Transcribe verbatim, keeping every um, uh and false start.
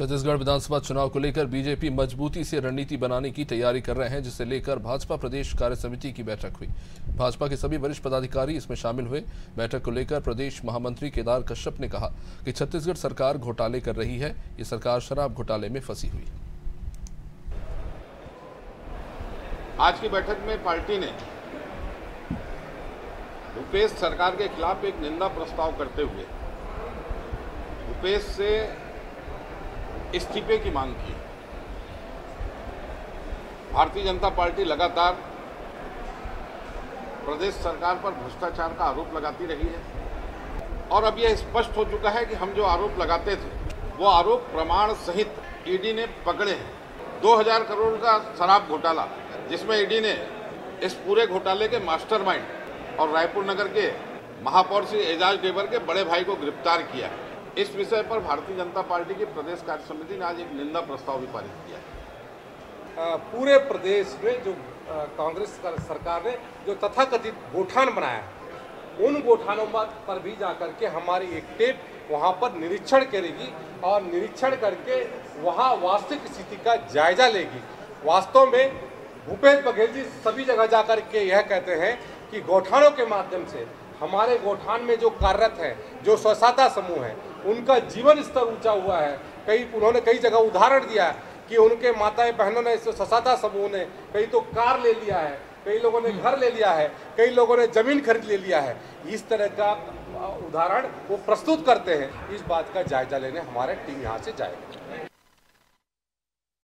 छत्तीसगढ़ विधानसभा चुनाव को लेकर बीजेपी मजबूती से रणनीति बनाने की तैयारी कर रहे हैं, जिसे लेकर भाजपा प्रदेश कार्य समिति की बैठक हुई। भाजपा के सभी वरिष्ठ पदाधिकारी इसमें शामिल हुए। बैठक को लेकर प्रदेश महामंत्री केदार कश्यप ने कहा कि छत्तीसगढ़ सरकार घोटाले कर रही है, ये सरकार शराब घोटाले में फंसी हुई। आज की बैठक में पार्टी ने भूपेश सरकार के खिलाफ एक निंदा प्रस्ताव करते हुए भूपेश से इस्तीफे की मांग की। भारतीय जनता पार्टी लगातार प्रदेश सरकार पर भ्रष्टाचार का आरोप लगाती रही है और अब यह स्पष्ट हो चुका है कि हम जो आरोप लगाते थे वो आरोप प्रमाण सहित ईडी ने पकड़े हैं। दो हज़ार करोड़ का शराब घोटाला, जिसमें ईडी ने इस पूरे घोटाले के मास्टरमाइंड और रायपुर नगर के महापौर श्री एजाज डेवर के बड़े भाई को गिरफ्तार किया है। इस विषय पर भारतीय जनता पार्टी की प्रदेश कार्य समिति ने आज एक निंदा प्रस्ताव भी पारित किया है। पूरे प्रदेश में जो कांग्रेस सरकार ने जो तथाकथित गोठान बनाया, उन गोठानों पर भी जाकर के हमारी एक टेप वहां पर निरीक्षण करेगी और निरीक्षण करके वहां वास्तविक स्थिति का जायजा लेगी। वास्तव में भूपेश बघेल जी सभी जगह जाकर के यह कहते हैं कि गोठानों के माध्यम से हमारे गोठान में जो कार्यरत है, जो स्वसहायता समूह है, उनका जीवन स्तर ऊंचा हुआ है। कई उन्होंने कई जगह उदाहरण दिया है कि उनके माताएं बहनों ने, स्वसहायता समूह ने कई तो कार ले लिया है, कई लोगों ने घर ले लिया है, कई लोगों ने जमीन खरीद ले लिया है। इस तरह का उदाहरण वो प्रस्तुत करते हैं। इस बात का जायजा लेने हमारे टीम यहाँ से जाएगी।